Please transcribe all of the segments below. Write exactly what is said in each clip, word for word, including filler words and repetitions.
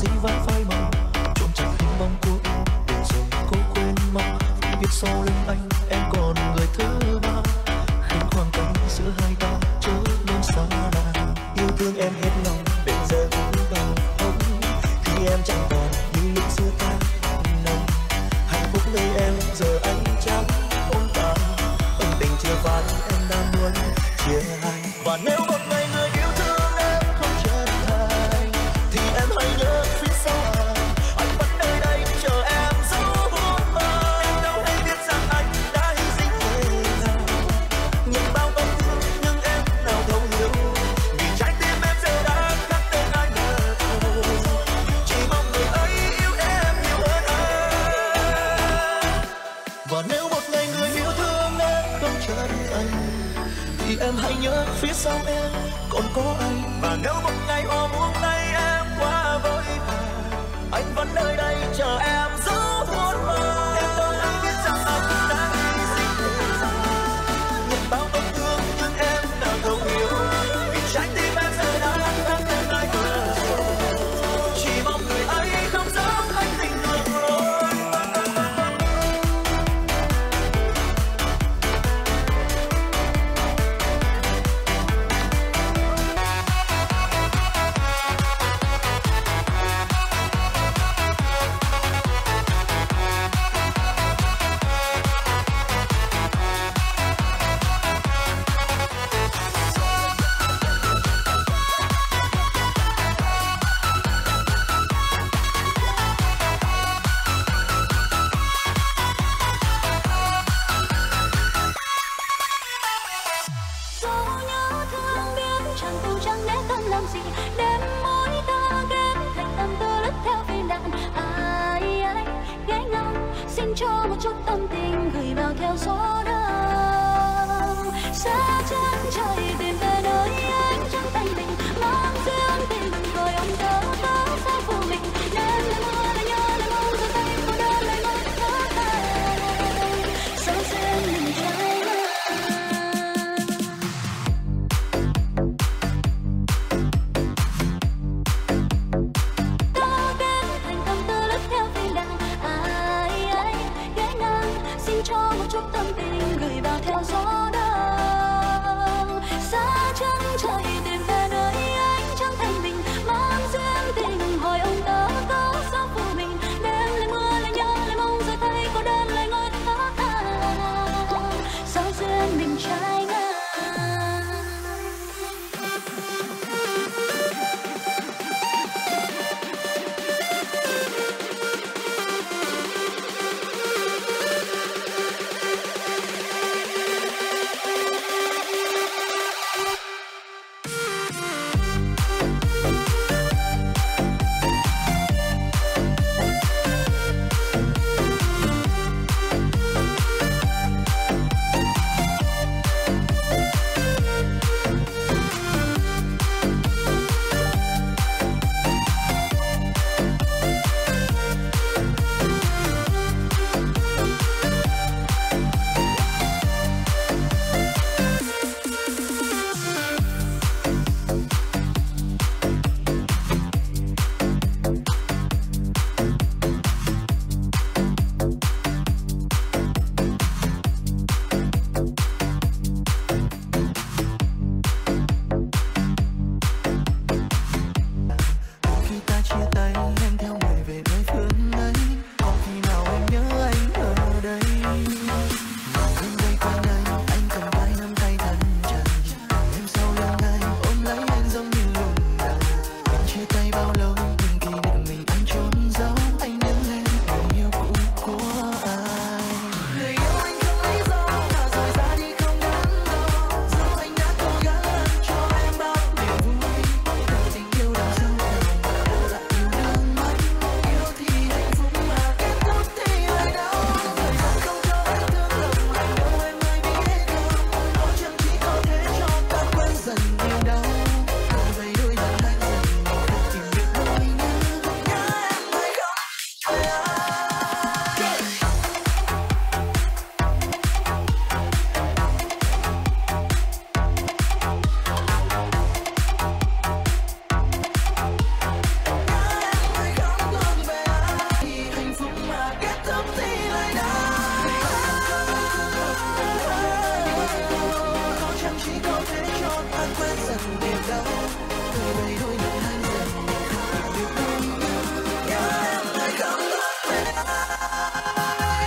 dĩ vãng phai màu, trộm chặt hình bóng của em để rồi cố quên mau. Viết sau lưng anh em còn người thứ ba, khiến khoảng cách giữa hai ta trở nên xa lạ. Yêu thương em hết lòng đến giờ cũng vào hông, khi em chẳng còn như lúc xưa ta nồng. Hạnh phúc nơi em giờ anh chẳng ôm ta, ân tình chưa phai em đã muốn chia hai. Và nếu một ngày người yêu thương em không chân thành thì em hãy nhớ phía sau anh, anh vẫn nơi đây chờ em dấu hôn mơ. Em đâu hay biết rằng anh đã hy sinh thế nào, nhìn bao tổn thương nhưng em nào thấu hiểu, vì trái tim em giờ đã khắc tên anh ở đầu. Chỉ mong người ấy yêu em nhiều hơn anh. Và nếu một ngày người yêu thương em không chân thành thì em hãy nhớ phía sau em còn có anh. Và nếu một ngày họ buông tay em quá vội vàng, anh vẫn nơi đây chờ em giữ hôn mơ. Em đâu hay biết rằng anh đã hy sinh thế gian, nhận bao tổn thương nhưng em nào thấu hiểu, vì trái tim em giờ đã khắc tên anh ở rồi. Chỉ mong người ấy không dám anh tình đường lối. Cho một chút tâm tình gửi vào theo gió đông, xa chân trời tìm về nơi anh trắng tay mình, mang duyên tình rồi ông tớ tớ sẽ phụ mình. Đêm lại mưa lại nhớ lại mong rồi tay cô đơn lại mơ thất thành, sâu duyên mình trái ngang. Ta kết thành tâm tư lướt theo phim đàn, ai ai ghé ngang xin cho một chút tâm tình gửi vào theo gió đông, xa có thể cho ta quên dần niềm đau, người này đôi lời hai dần mình không hiểu đâu, nhớ em lại không có về ai.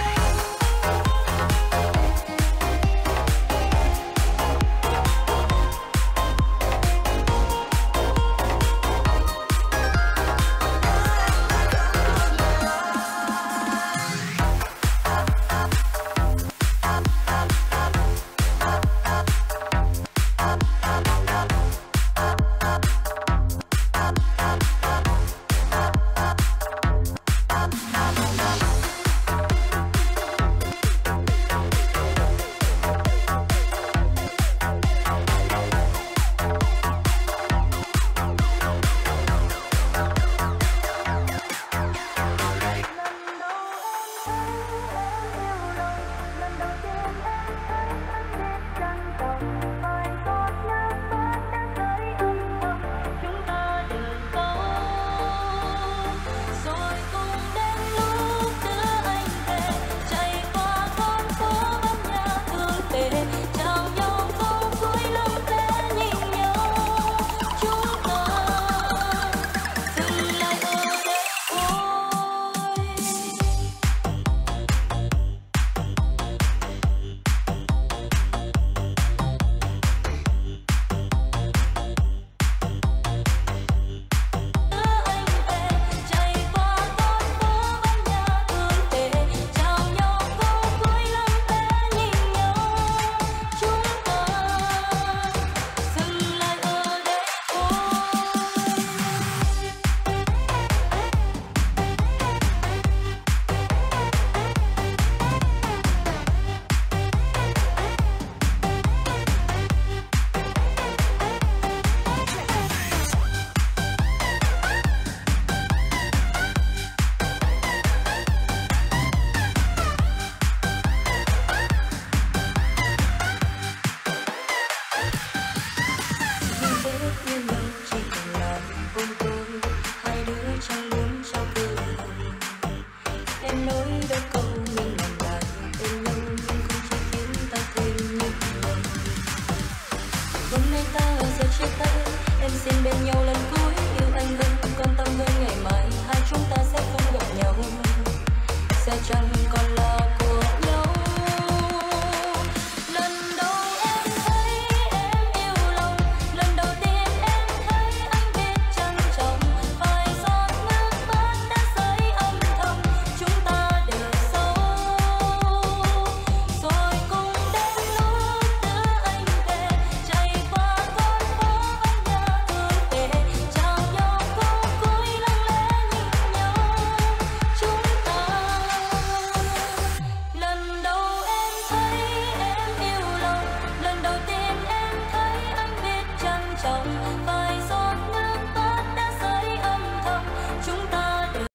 Bên nhau là